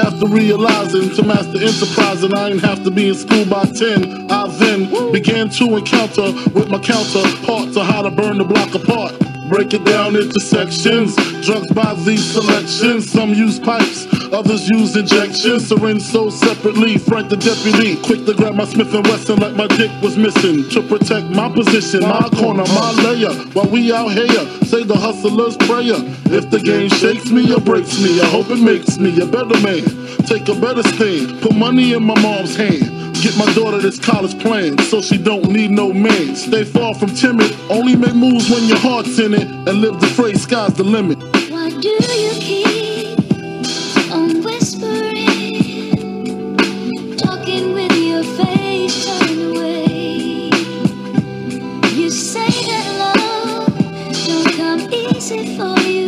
After realizing to master enterprise and I ain't have to be in school by 10, I then began to encounter with my counterpart to how to burn the block apart. Break it down into sections, drugs by these selections. Some use pipes, others use injections. Syringe sold separately, Frank the deputy quick to grab my Smith & Wesson like my dick was missing. To protect my position, my corner, my layer, while we out here, say the hustler's prayer. If the game shakes me or breaks me, I hope it makes me a better man. Take a better stand, put money in my mom's hand. Get my daughter this college plan so she don't need no man. Stay far from timid, only make moves when your heart's in it, and live the phrase sky's the limit. Why do you keep on whispering, talking with your face turned away? You say that love don't come easy for you.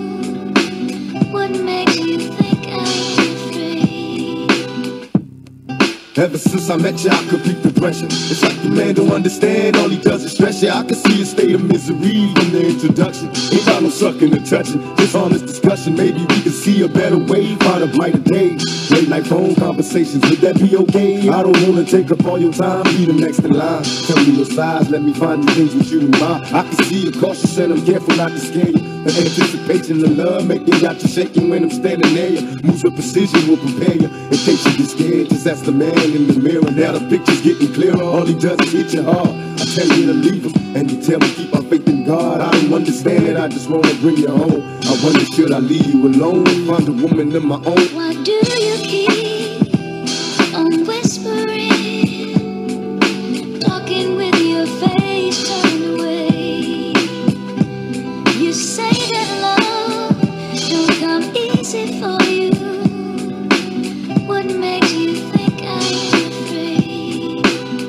What makes you think I am afraid? Ever since I met you, I could beat the pressure. It's like the man don't understand, all he does is stress you. I can see a state of misery from the introduction. Ain't got no sucking or touching, just honest discussion. Maybe we can see a better way, find a brighter day. Late night phone conversations, would that be okay? I don't wanna take up all your time, be the next in line. Tell me your size, let me find the things with you in mind. I can see you're cautious and I'm careful not to scare you. The anticipation of love making got you shaking when I'm standing near you. Moves with precision will prepare you in case you get scared. Just ask the man in the mirror. Now the picture's getting clearer. All he does is hit you hard. I tell you to leave him, and you tell me keep my faith in God. I don't understand it, I just wanna bring you home. I wonder should I leave you alone, find a woman of my own. Why do you keep on whispering, talking with your face turned away? You say that love don't come easy for you. What makes you think I am afraid?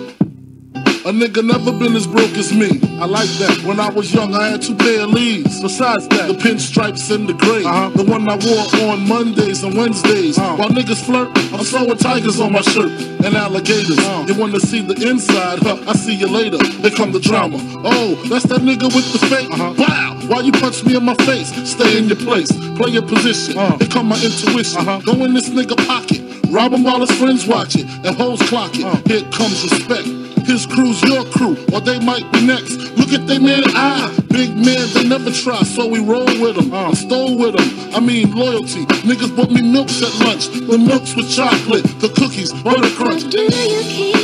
A nigga never been as broke as me. I like that. When I was young, I had 2 pair of leaves. Besides that, the pinstripes and the gray. The one I wore on Mondays and Wednesdays. While niggas flirt, I'm sewing tigers on my shirt and alligators. You wanna see the inside? Huh, I see you later. Here come the drama. Oh, that's that nigga with the fake. Wow, why you punch me in my face? Stay in your place, play your position. Here come my intuition. Go in this nigga pocket, rob him while his friends watch it, and hoes clock it. Here comes respect. His crew's your crew, or they might be next. Look at they man big man, they never try, so we roll with them, and stole with them. I mean loyalty. Niggas bought me milks at lunch, the milks with chocolate, the cookies, butter crunch. Why do you keep